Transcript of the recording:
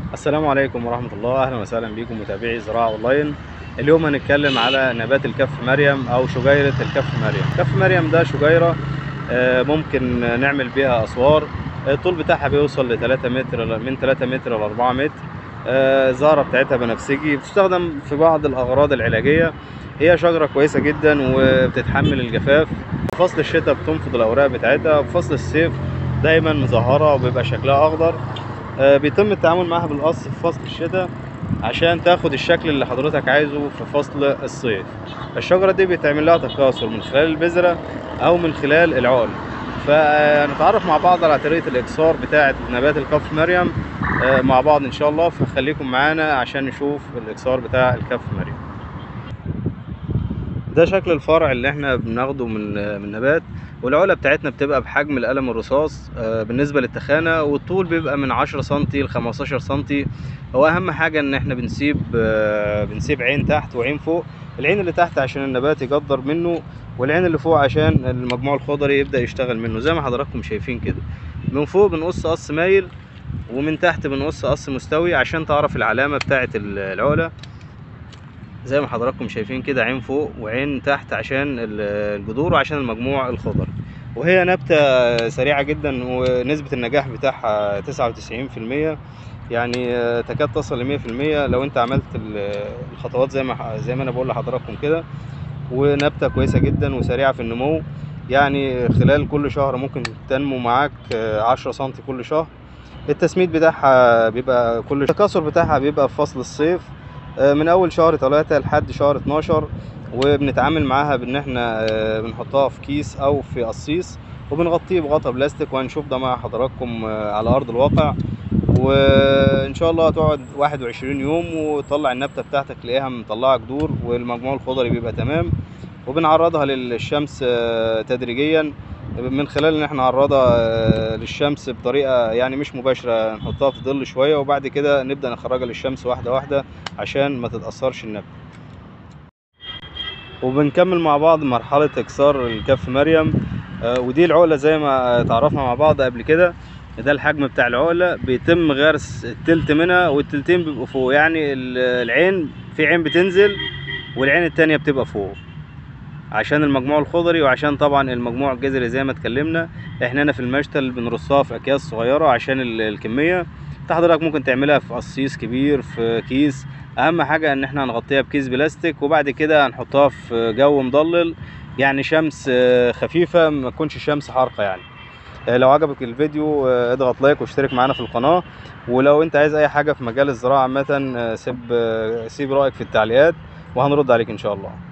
السلام عليكم ورحمة الله. أهلا وسهلا بكم متابعي زراعة أونلاين. اليوم هنتكلم على نبات الكف مريم أو شجيرة الكف مريم. كف مريم ده شجيرة ممكن نعمل بيها أسوار. الطول بتاعها بيوصل ل 3 متر، من 3 متر ل 4 متر. الزهرة بتاعتها بنفسجي، بتستخدم في بعض الأغراض العلاجية. هي شجرة كويسة جدا وبتتحمل الجفاف. في فصل الشتاء بتنفض الأوراق بتاعتها، وفي فصل الصيف دايما مزهرة وبيبقى شكلها أخضر. بيتم التعامل معها بالقص في فصل الشتاء عشان تاخد الشكل اللي حضرتك عايزه في فصل الصيف. الشجرة دي بيتعمل لها تكاثر من خلال البذرة او من خلال العقل. فنتعرف مع بعض على طريقة الاكسار بتاعة نبات الكف مريم مع بعض ان شاء الله. فخليكم معانا عشان نشوف الاكسار بتاع الكف مريم. ده شكل الفرع اللي احنا بناخده من نبات، والعقلة بتاعتنا بتبقى بحجم القلم الرصاص بالنسبة للتخانة، والطول بيبقى من 10 سنتي ل 15 سنتي. هو اهم حاجة ان احنا بنسيب عين تحت وعين فوق. العين اللي تحت عشان النبات يقدر منه، والعين اللي فوق عشان المجموع الخضري يبدأ يشتغل منه زي ما حضراتكم شايفين كده. من فوق بنقص قص مايل، ومن تحت بنقص قص مستوي عشان تعرف العلامة بتاعة العقلة. زي ما حضراتكم شايفين كده، عين فوق وعين تحت عشان الجذور وعشان المجموع الخضري. وهي نبتة سريعة جدا، ونسبة النجاح بتاعها 99%، يعني تكاد تصل ل 100% لو انت عملت الخطوات زي ما انا بقول لحضراتكم كده. ونبتة كويسة جدا وسريعة في النمو، يعني خلال كل شهر ممكن تنمو معاك 10 سنتي كل شهر. التسميد بتاعها بيبقى التكاثر بتاعها بيبقى في فصل الصيف من اول شهر 3 لحد شهر 12. وبنتعامل معاها بان احنا بنحطها في كيس او في قصيص، وبنغطيه بغطا بلاستيك، وهنشوف ده مع حضراتكم على ارض الواقع. وان شاء الله هتقعد 21 يوم وتطلع النبتة بتاعتك تلاقيها مطلعة جذور، والمجموع الخضري بيبقى تمام. وبنعرضها للشمس تدريجيا من خلال ان احنا نعرضها للشمس بطريقه يعني مش مباشره، نحطها في ظل شويه وبعد كده نبدا نخرجها للشمس واحده واحده عشان ما تتاثرش النبته. وبنكمل مع بعض مرحله اكسار الكف مريم. ودي العقله زي ما تعرفنا مع بعض قبل كده. ده الحجم بتاع العقله، بيتم غرس التلت منها والتلتين بيبقوا فوق، يعني العين في عين بتنزل والعين التانية بتبقى فوق عشان المجموع الخضري، وعشان طبعا المجموع الجذري زي ما اتكلمنا. احنا هنا في المشتل بنرصها في اكياس صغيره عشان الكميه. انت حضرتك ممكن تعملها في قصيص كبير، في كيس. اهم حاجه ان احنا هنغطيها بكيس بلاستيك، وبعد كده هنحطها في جو مضلل، يعني شمس خفيفه، ما تكونش شمس حارقه يعني. لو عجبك الفيديو اضغط لايك واشترك معانا في القناه. ولو انت عايز اي حاجه في مجال الزراعه عامه سيب رايك في التعليقات وهنرد عليك ان شاء الله.